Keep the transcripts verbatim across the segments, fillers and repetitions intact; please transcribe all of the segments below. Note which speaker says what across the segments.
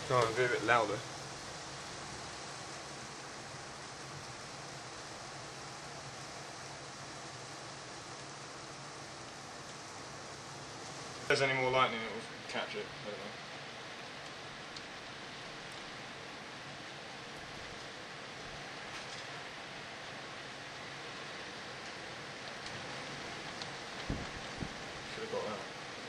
Speaker 1: Go on, be a bit louder. If there's any more lightning, it will catch it. I don't know. Should have got that.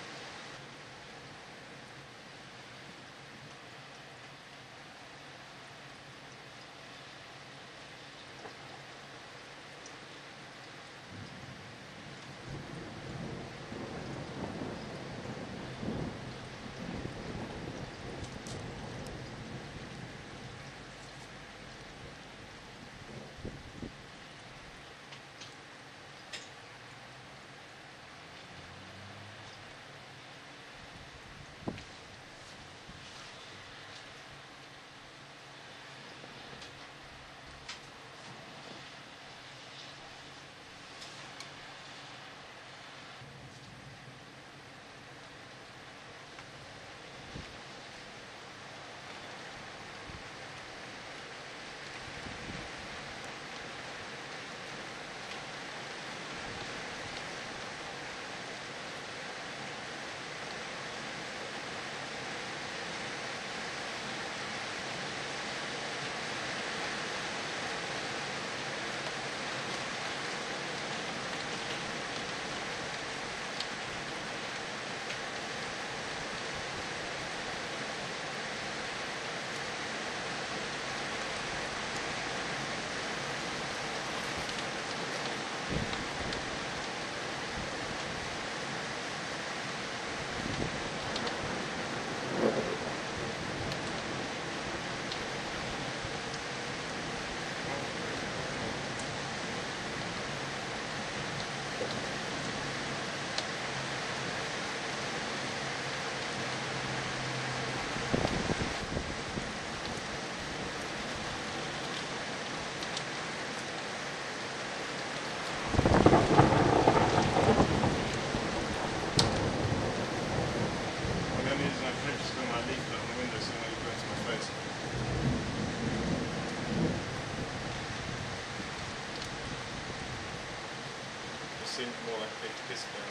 Speaker 1: Seems more like a big piss down.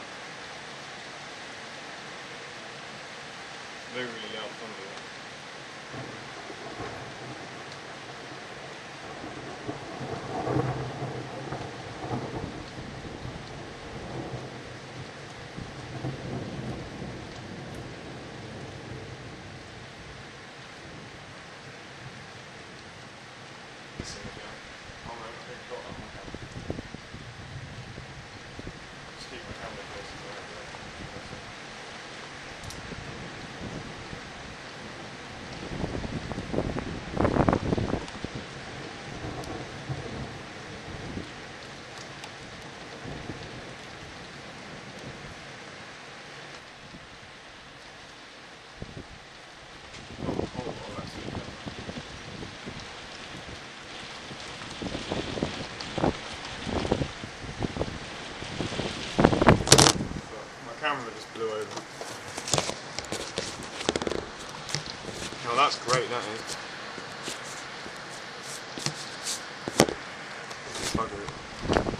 Speaker 1: Very really loud thunder. Listen again. Oh no, I think I've got that on my camera. Keep my camera close to the right there. Camera just blew over. Oh, that's great, that is. Bugger it.